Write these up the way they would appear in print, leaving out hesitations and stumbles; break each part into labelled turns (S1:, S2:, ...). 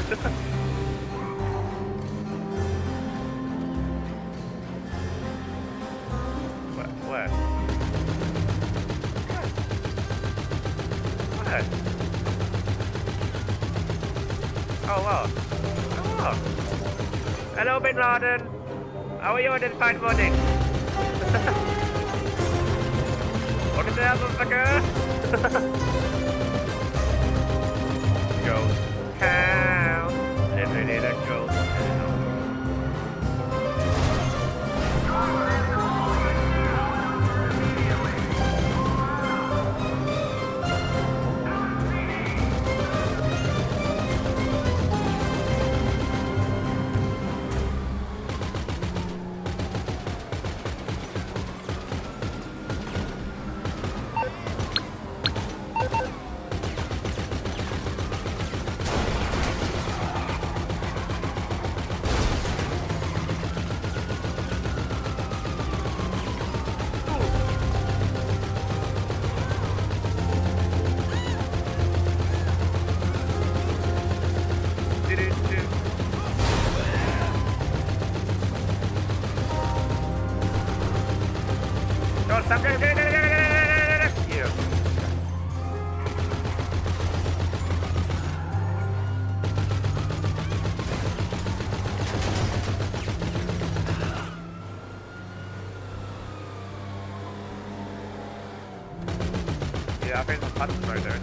S1: Where? Where? Oh, wow. Oh. Hello, Bin Laden. How are you on this fine morning? What is that, motherfucker? Ghost town. Living in a ghost town. Stop. Yeah. Yeah, I think some buttons right there.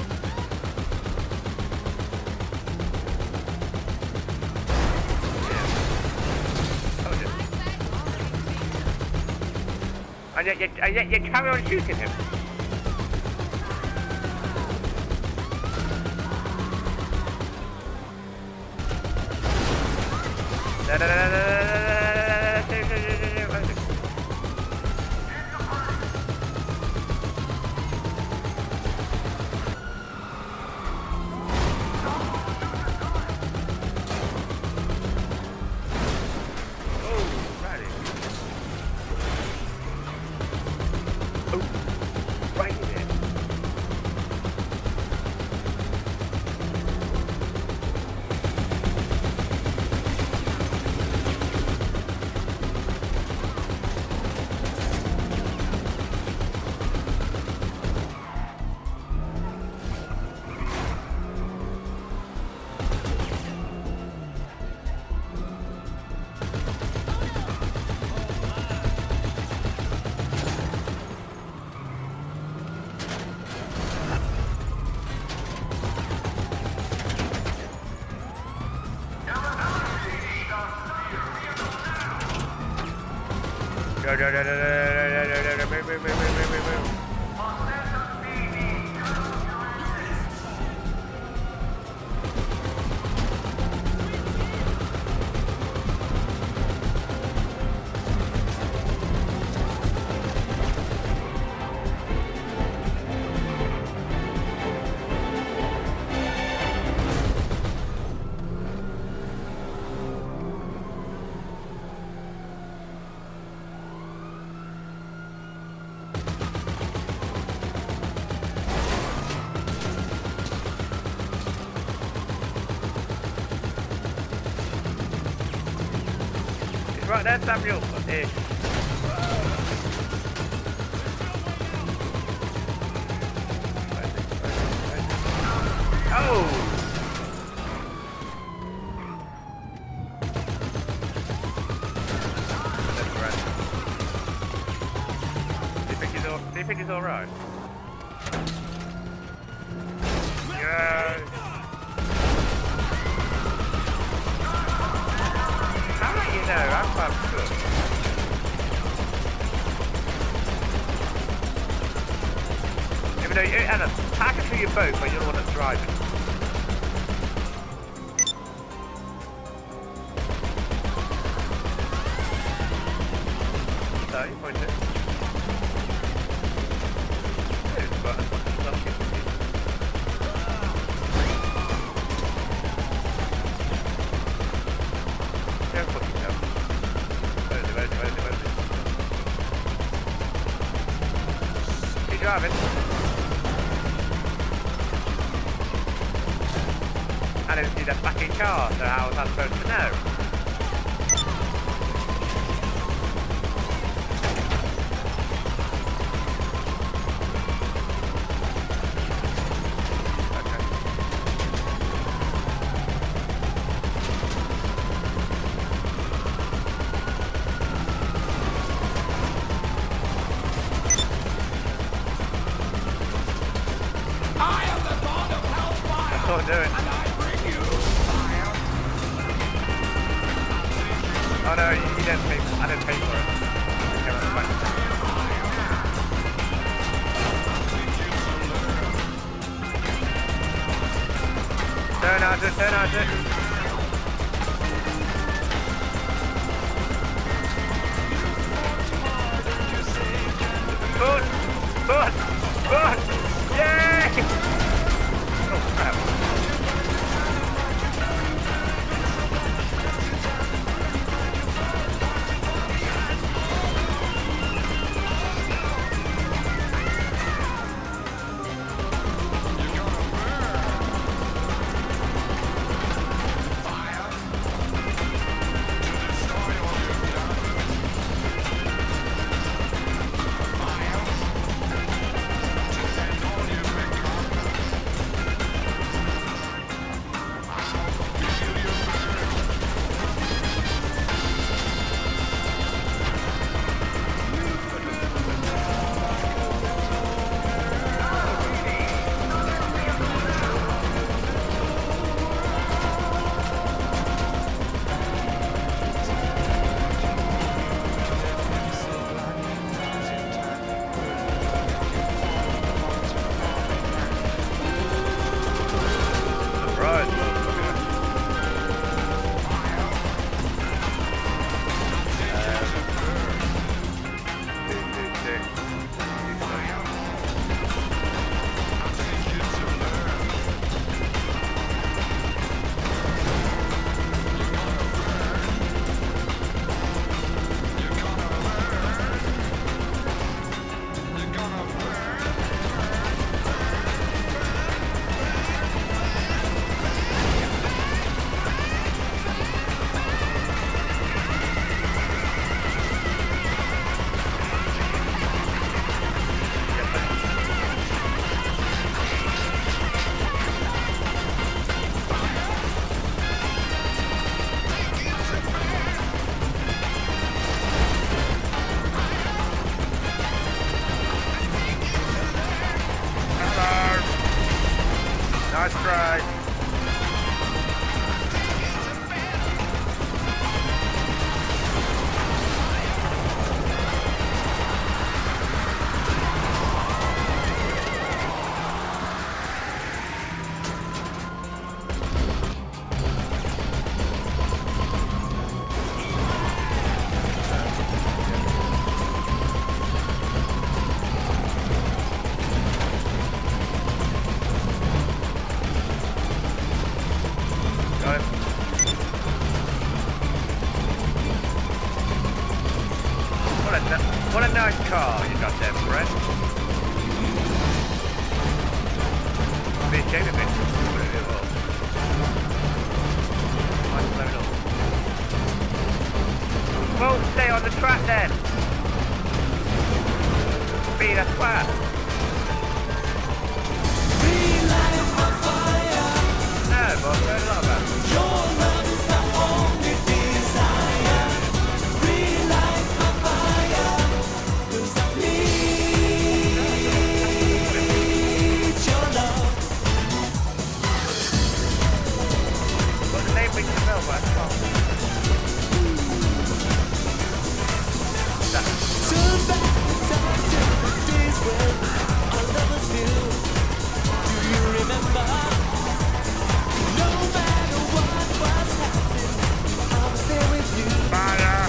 S1: And yet you carry on shooting him. Move. Right there, Samuel. Here. Oh! Do you think he's alright? Yeah. You know, I'm quite good. Even though, Anna, pack it through your boat when you're the one that's driving. So, you point it. Driving. I didn't see that. the fucking car, so how was I supposed to know? Do it. Oh no, you didn't pay. I didn't pay for it. Okay, that's fine. Turn out it, turn out it. Boot! Yay! Oh crap. Nice try. What a nice car you got there, friend. Be a shame if it put it all. Nice blown up. Well, stay on the track then. Be the twat. No, boss, don't love that. Your love is the only desire. Relight my fire. 'Cause I need your love. What's the name ring the bell, man? Turn back the time to the days when our lovers knew. Do you remember? No matter what was happening, I was there with you. Fire.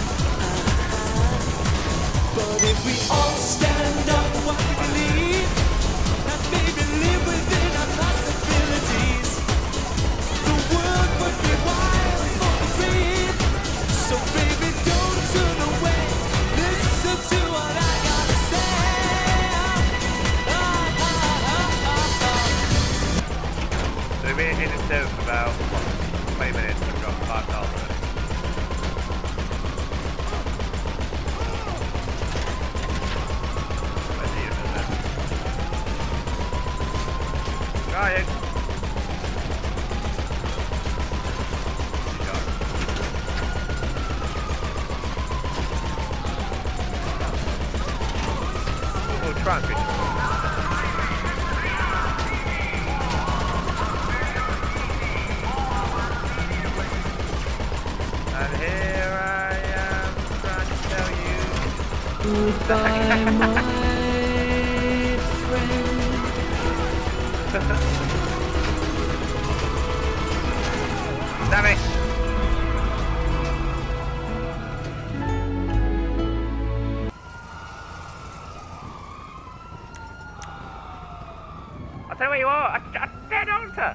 S1: But if we all stand up, what we believe, and maybe live within our possibilities, the world would be wild for the free.
S2: 20 minutes to drop $5. Trying. We'll try and finish. And here I am trying to tell you.
S1: Goodbye, my friend.
S2: Damn it! I'll tell you where you are. I dead answer.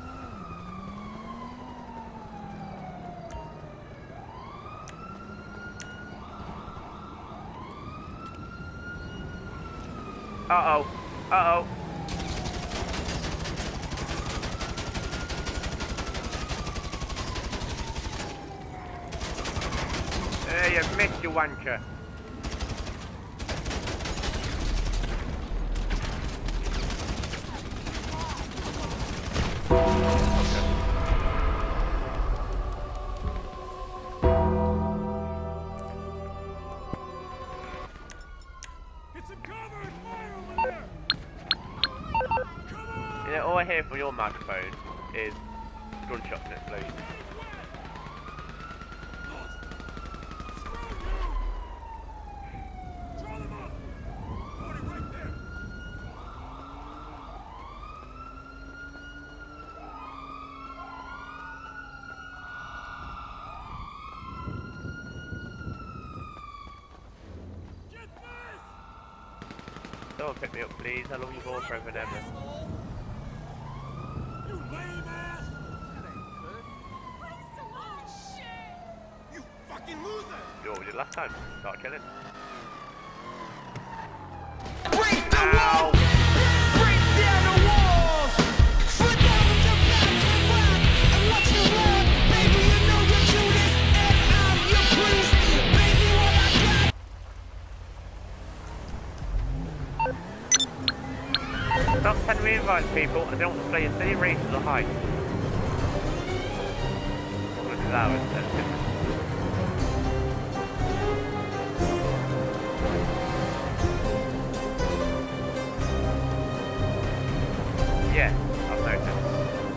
S2: Uh-oh. Uh-oh. You missed, you wanker.
S3: Get some cover and fire over there! Come on!
S2: You know, all I hear from your microphone is gunshots and explosions. Someone pick me up, please. I love you all forever and ever.
S3: You lame ass!
S4: That ain't good.
S3: Oh shit! You fucking loser!
S2: You know what we did last time? Start killing.
S1: Break the
S2: Ow!
S1: wall! Break down the walls! Flip over the back and rock and watch you run! Baby, you know you're Judas and I'm your priest! Baby, what I got!
S2: Stop sending me invites, people. I don't want to play a silly race to the height. I'm going to allow it. That's different. Yeah, I've noticed.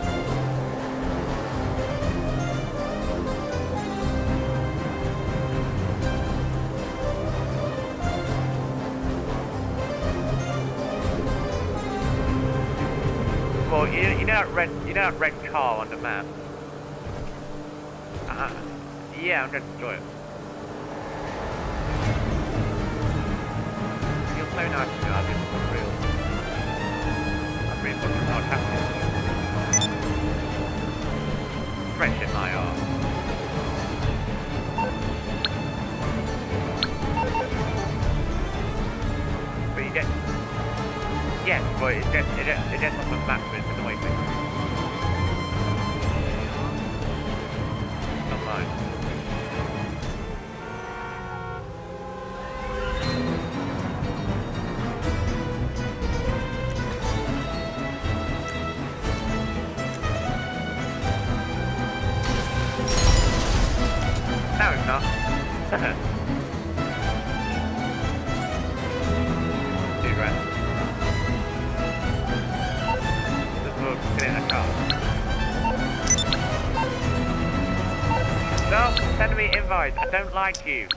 S2: Well, you know that red car on the map? Yeah, I'm going to destroy it. You're so nice to me, I've been for real. I'm really fucking not happy. Friendship my arse. But you get... Yes, but it gets off the map, but it's annoying me. Not mine. No, it's not. $2 grand. Get in a car. Stop sending me invites. I don't like you.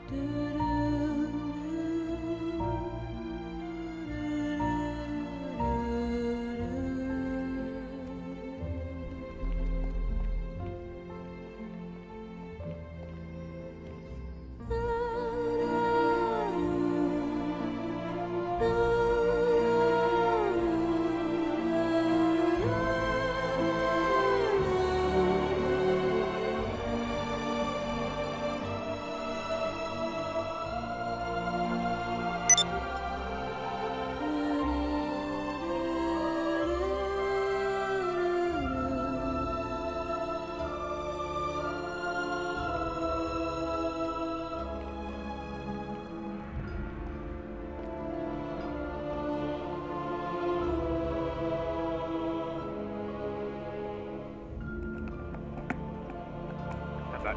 S2: What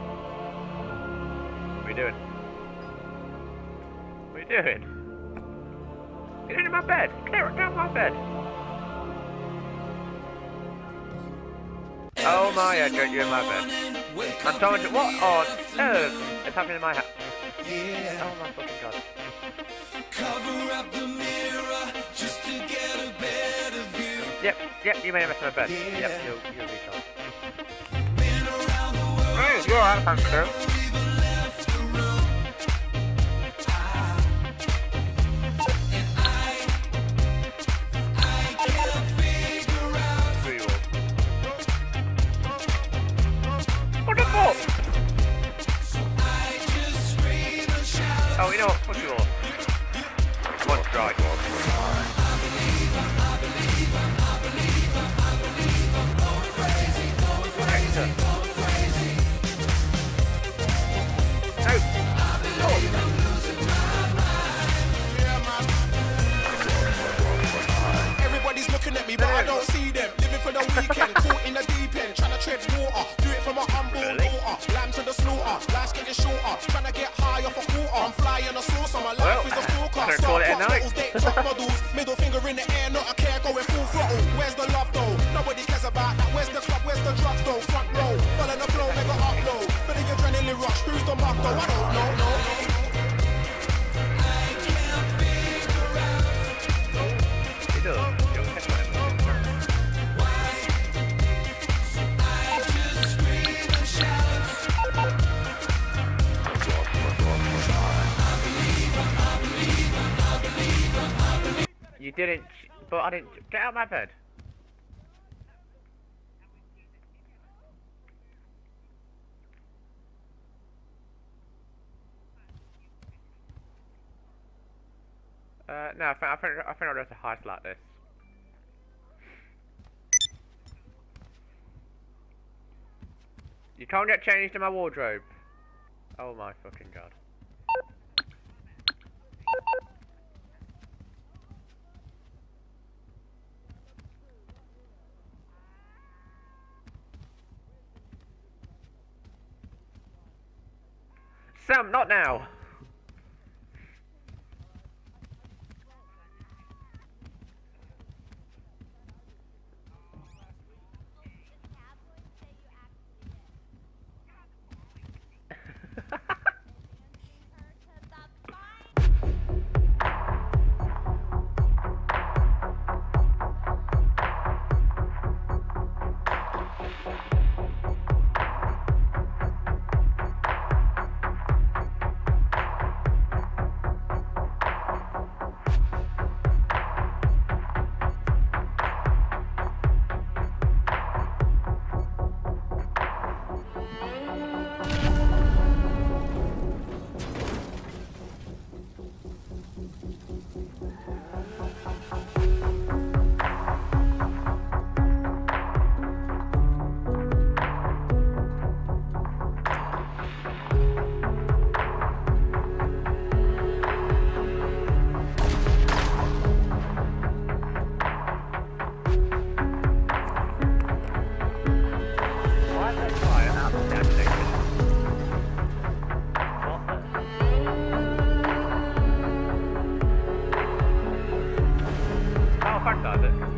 S2: are you doing? What are you doing? Get into my bed! Clear it down my bed! Oh my god, you're in my bed. I'm talking to what on earth is happening in my house? Oh my fucking god.
S1: Cover up the mirror just to get a better view.
S2: Yep, you may have messed with my bed. Yep, you'll be told.
S1: Been around the world,
S2: Hey, you're out of hand, sir.
S1: even left the room. And I can't figure out.
S2: Who you are? What the fuck?
S1: So I just scream and shout.
S2: Oh, you know what? Fuck you all. One strike.
S4: Everybody's looking at me, but I don't see them. Living for the weekend, caught in the deep end, trying to tread water. Do it for my humble daughter. Lamb to the slaughter, life's getting shorter. Trying to get high off a quarter. I'm flying a saucer, my life is a forecast.
S2: Call it a night.
S4: Bottles, date top models, middle finger in the air, not a care, going full throttle. Where's the love though? Nobody cares about that. Where's the club? Where's the drugs though? Front row, follow the flow, mega upload. For the adrenaline rush, who's the mug though? I don't know, no.
S2: You do. You'll catch my You didn't, but I didn't. Get out of my bed. No, I think I'll do a heist like this. You can't get changed in my wardrobe. Oh my fucking god. Sam, not now. Oh, fuck that.